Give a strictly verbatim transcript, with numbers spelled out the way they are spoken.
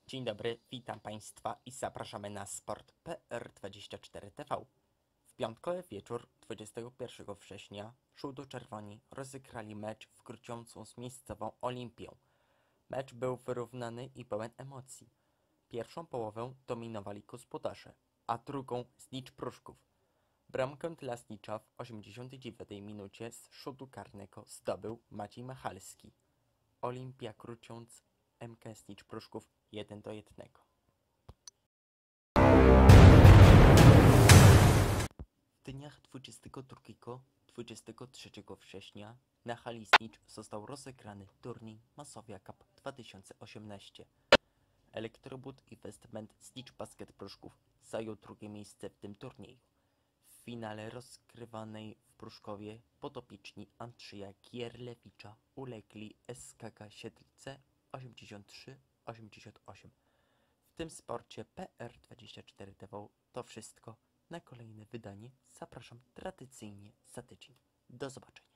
Dzień dobry, witam Państwa i zapraszamy na Sport P R dwadzieścia cztery T V. W piątkowy wieczór dwudziestego pierwszego września żółto-czerwoni rozegrali mecz w Grudziądzu z miejscową Olimpią. Mecz był wyrównany i pełen emocji. Pierwszą połowę dominowali gospodarze, a drugą Znicz Pruszków. Bramkę dla Znicza w osiemdziesiątej dziewiątej minucie z rzutu karnego zdobył Maciej Machalski. Olimpia Grudziądz, M K Znicz Pruszków jeden do jednego. W dniach dwudziestego drugiego do dwudziestego trzeciego września na hali Znicz został rozegrany turniej Mazowia Cup dwa tysiące osiemnaście. Elektrobud Investment Znicz Basket Pruszków zajął drugie miejsce w tym turnieju. W finale rozgrywanej w Pruszkowie podopieczni Andrzeja Gierlewicza ulegli S K K Siedlce osiemdziesiąt trzy osiemdziesiąt osiem. W tym sporcie P R dwadzieścia cztery T V to wszystko. Na kolejne wydanie zapraszam tradycyjnie za tydzień. Do zobaczenia.